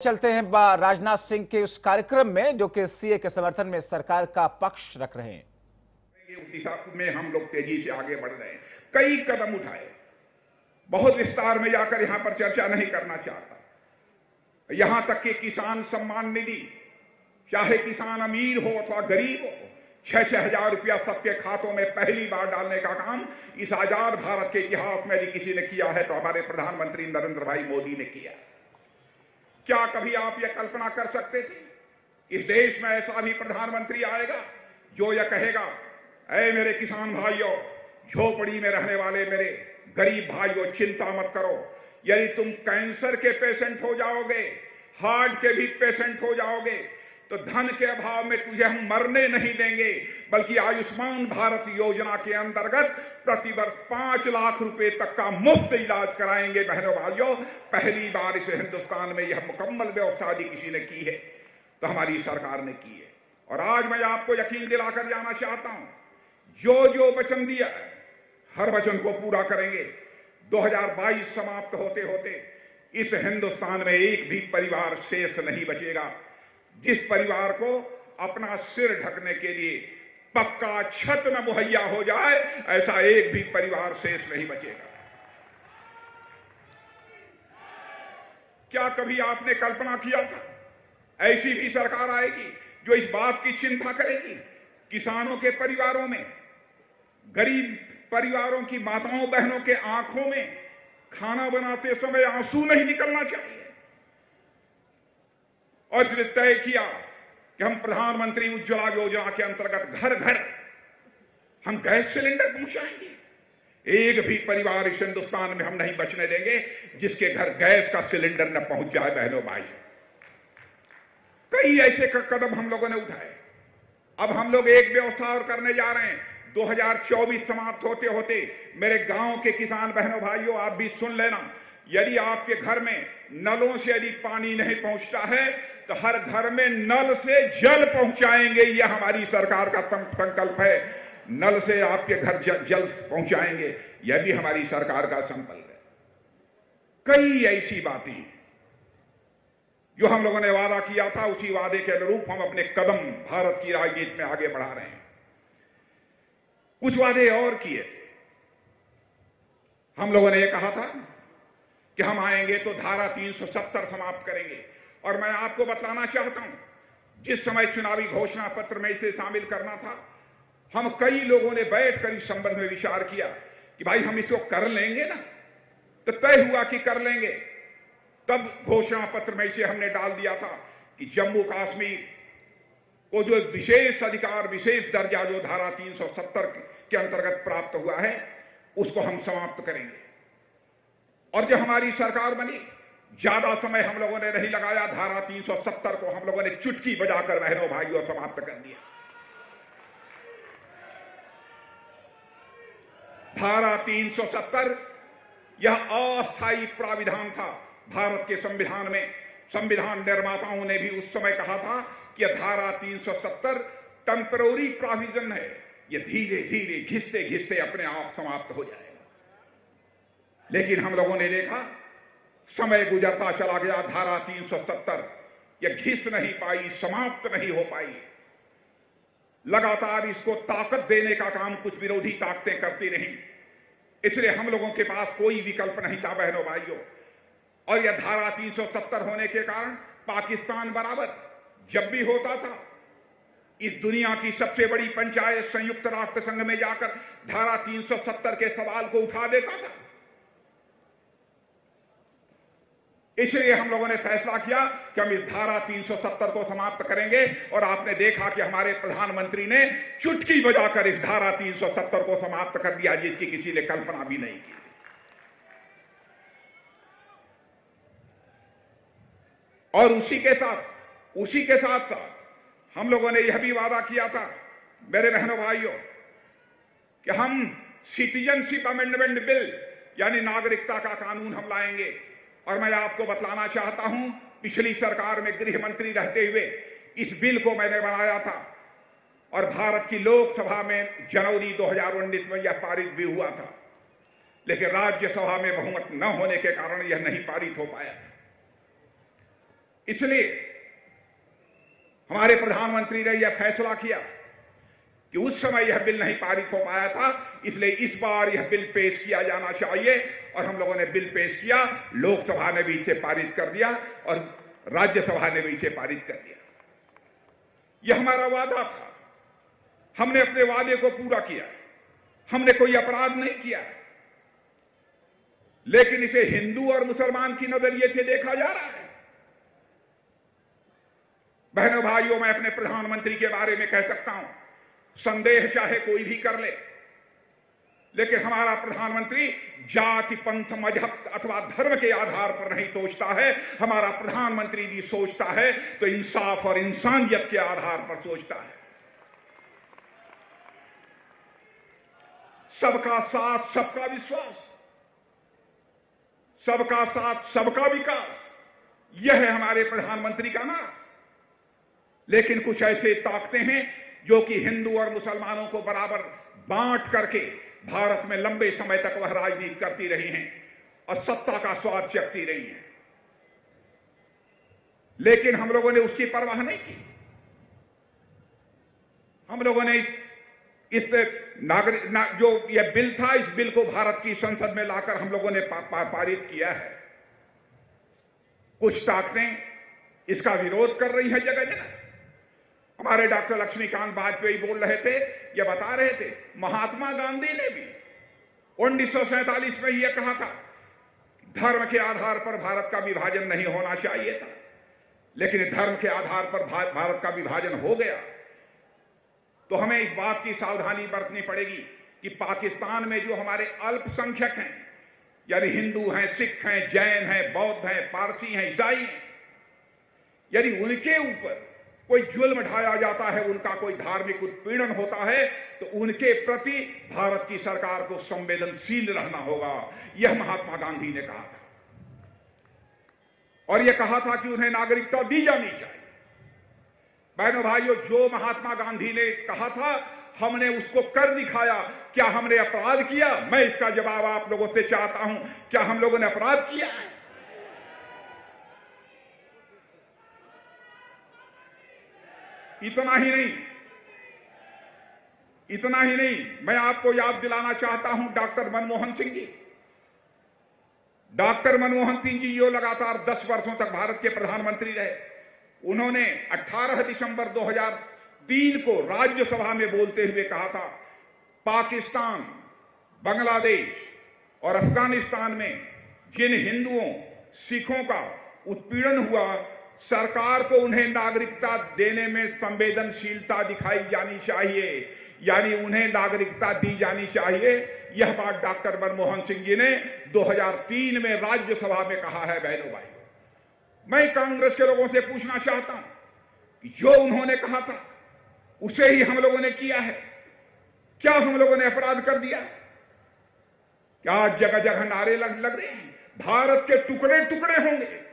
चलते हैं राजनाथ सिंह के उस कार्यक्रम में जो कि सीए के समर्थन में सरकार का पक्ष रख रहे हैं। उस दिशा में हम लोग तेजी से आगे बढ़ रहे हैं, कई कदम उठाए। बहुत विस्तार में जाकर यहां पर चर्चा नहीं करना चाहता। यहां तक कि किसान सम्मान निधि, चाहे किसान अमीर हो अथवा गरीब हो, 6-6 हजार रुपया सबके खातों में पहली बार डालने का काम इस आजाद भारत के इतिहास में यदि किसी ने किया है तो हमारे प्रधानमंत्री नरेंद्र भाई मोदी ने किया। क्या कभी आप यह कल्पना कर सकते थे इस देश में ऐसा भी प्रधानमंत्री आएगा जो यह कहेगा, ऐ मेरे किसान भाइयों, झोपड़ी में रहने वाले मेरे गरीब भाइयों, चिंता मत करो, यदि तुम कैंसर के पेशेंट हो जाओगे, हार्ट के भी पेशेंट हो जाओगे, तो धन के अभाव में तुझे हम मरने नहीं देंगे, बल्कि आयुष्मान भारत योजना के अंतर्गत प्रतिवर्ष 5 लाख रुपए तक का मुफ्त इलाज कराएंगे। बहनों भाइयों, पहली बार इस हिंदुस्तान में यह मुकम्मल व्यवस्था यदि किसी ने की है तो हमारी सरकार ने की है। और आज मैं आपको यकीन दिलाकर जाना चाहता हूं, जो जो वचन दिया है हर वचन को पूरा करेंगे। 2022 समाप्त होते होते इस हिंदुस्तान में एक भी परिवार शेष नहीं बचेगा जिस परिवार को अपना सिर ढकने के लिए पक्का छत न मुहैया हो जाए, ऐसा एक भी परिवार शेष नहीं बचेगा। क्या कभी आपने कल्पना किया था ऐसी भी सरकार आएगी जो इस बात की चिंता करेगी किसानों के परिवारों में, गरीब परिवारों की माताओं बहनों के आंखों में खाना बनाते समय आंसू नहीं निकलना चाहिए। और इसने तय किया कि हम प्रधानमंत्री उज्ज्वला योजना के अंतर्गत घर घर हम गैस सिलेंडर पहुंचाएंगे। एक भी परिवार इस हिंदुस्तान में हम नहीं बचने देंगे जिसके घर गैस का सिलेंडर न पहुंच जाए। बहनों भाई, कई ऐसे कदम हम लोगों ने उठाए। अब हम लोग एक व्यवस्था और करने जा रहे हैं। 2024 समाप्त होते होते मेरे गांव के किसान बहनों भाइयों, आप भी सुन लेना, यदि आपके घर में नलों से यदि पानी नहीं पहुंचता है तो हर घर में नल से जल पहुंचाएंगे। यह हमारी सरकार का संकल्प है। नल से आपके घर जल पहुंचाएंगे, यह भी हमारी सरकार का संकल्प है। कई ऐसी बातें जो हम लोगों ने वादा किया था, उसी वादे के अनुरूप हम अपने कदम भारत की राजनीति में आगे बढ़ा रहे हैं। कुछ वादे और किए। हम लोगों ने यह कहा था कि हम आएंगे तो धारा 370 समाप्त करेंगे। और मैं आपको बताना चाहता हूं, जिस समय चुनावी घोषणा पत्र में इसे शामिल करना था, हम कई लोगों ने बैठकर इस संबंध में विचार किया कि भाई हम इसको कर लेंगे ना, तो तय हुआ कि कर लेंगे। तब घोषणा पत्र में इसे हमने डाल दिया था कि जम्मू कश्मीर को जो विशेष अधिकार, विशेष दर्जा जो धारा 370 के अंतर्गत प्राप्त हुआ है, उसको हम समाप्त करेंगे। और जब हमारी सरकार बनी, ज्यादा समय हम लोगों ने नहीं लगाया, धारा 370 को हम लोगों ने चुटकी बजाकर बहनों भाइयों समाप्त कर दिया। धारा 370 यह अस्थायी प्राविधान था भारत के संविधान में। संविधान निर्माताओं ने भी उस समय कहा था कि यह धारा 370 टेम्पररी प्रोविजन है, यह धीरे धीरे घिसते घिसते अपने आप समाप्त हो जाएगा। लेकिन हम लोगों ने देखा समय गुजरता चला गया, धारा 370 यह घिस नहीं पाई, समाप्त नहीं हो पाई। लगातार इसको ताकत देने का काम कुछ विरोधी ताकतें करती रहीं, इसलिए हम लोगों के पास कोई विकल्प नहीं था बहनों भाइयों। और यह धारा 370 होने के कारण पाकिस्तान बराबर जब भी होता था, इस दुनिया की सबसे बड़ी पंचायत संयुक्त राष्ट्र संघ में जाकर धारा 370 के सवाल को उठा देता था। इसलिए हम लोगों ने फैसला किया कि हम इस धारा 370 को समाप्त करेंगे। और आपने देखा कि हमारे प्रधानमंत्री ने चुटकी बजाकर इस धारा 370 को समाप्त कर दिया, जिसकी किसी ने कल्पना भी नहीं की। और उसी के साथ हम लोगों ने यह भी वादा किया था मेरे बहनों भाइयों कि हम सिटीजनशिप अमेंडमेंट बिल यानी नागरिकता का कानून हम लाएंगे। और मैं आपको बतलाना चाहता हूं, पिछली सरकार में गृह मंत्री रहते हुए इस बिल को मैंने बनाया था और भारत की लोकसभा में जनवरी 2019 में यह पारित भी हुआ था। लेकिन राज्यसभा में बहुमत न होने के कारण यह नहीं पारित हो पाया। इसलिए हमारे प्रधानमंत्री ने यह फैसला किया कि उस समय यह बिल नहीं पारित हो पाया था, इसलिए इस बार यह बिल पेश किया जाना चाहिए और हम लोगों ने बिल पेश किया। लोकसभा ने भी इसे पारित कर दिया और राज्यसभा ने भी इसे पारित कर दिया। यह हमारा वादा था, हमने अपने वादे को पूरा किया, हमने कोई अपराध नहीं किया, लेकिन इसे हिंदू और मुसलमान की नजरिए से देखा जा रहा है। बहनों भाइयों, मैं अपने प्रधानमंत्री के बारे में कह सकता हूं, संदेह चाहे कोई भी कर ले, लेकिन हमारा प्रधानमंत्री जाति, पंथ, मजहब अथवा धर्म के आधार पर नहीं सोचता है। हमारा प्रधानमंत्री भी सोचता है तो इंसाफ और इंसानियत के आधार पर सोचता है। सबका साथ, सबका विश्वास, सबका साथ, सबका विकास, यह है हमारे प्रधानमंत्री का नारा। लेकिन कुछ ऐसे ताकतें हैं जो कि हिंदू और मुसलमानों को बराबर बांट करके भारत में लंबे समय तक वह राजनीति करती रही हैं और सत्ता का स्वाद चखती रही हैं, लेकिन हम लोगों ने उसकी परवाह नहीं की। हम लोगों ने इस जो यह बिल था, इस बिल को भारत की संसद में लाकर हम लोगों ने पारित किया है। कुछ ताकतें इसका विरोध कर रही हैं जगह जगह। हमारे डॉक्टर लक्ष्मीकांत वाजपेयी बोल रहे थे, ये बता रहे थे, महात्मा गांधी ने भी 1947 में यह कहा था, धर्म के आधार पर भारत का विभाजन नहीं होना चाहिए था, लेकिन धर्म के आधार पर भारत का विभाजन हो गया। तो हमें इस बात की सावधानी बरतनी पड़ेगी कि पाकिस्तान में जो हमारे अल्पसंख्यक हैं, यानी हिंदू हैं, सिख हैं, जैन हैं, बौद्ध हैं, पारसी हैं, ईसाई हैं, यदि उनके ऊपर कोई जुल्म ढाया जाता है, उनका कोई धार्मिक उत्पीड़न होता है, तो उनके प्रति भारत की सरकार को संवेदनशील रहना होगा। यह महात्मा गांधी ने कहा था और यह कहा था कि उन्हें नागरिकता दी जानी चाहिए। बहनों भाइयों, जो महात्मा गांधी ने कहा था, हमने उसको कर दिखाया। क्या हमने अपराध किया? मैं इसका जवाब आप लोगों से चाहता हूं, क्या हम लोगों ने अपराध किया? इतना ही नहीं, मैं आपको याद दिलाना चाहता हूं डॉक्टर मनमोहन सिंह जी। डॉक्टर मनमोहन सिंह जी जो लगातार 10 वर्षों तक भारत के प्रधानमंत्री रहे, उन्होंने 18 दिसंबर 2003 को राज्यसभा में बोलते हुए कहा था, पाकिस्तान, बांग्लादेश और अफगानिस्तान में जिन हिंदुओं, सिखों का उत्पीड़न हुआ, सरकार को उन्हें नागरिकता देने में संवेदनशीलता दिखाई जानी चाहिए, यानी उन्हें नागरिकता दी जानी चाहिए। यह बात डॉक्टर मनमोहन सिंह जी ने 2003 में राज्यसभा में कहा है। बहनों भाई, मैं कांग्रेस के लोगों से पूछना चाहता हूं कि जो उन्होंने कहा था उसे ही हम लोगों ने किया है। क्या हम लोगों ने अपराध कर दिया? क्या जगह जगह नारे लग रहे हैं, भारत के टुकड़े टुकड़े होंगे,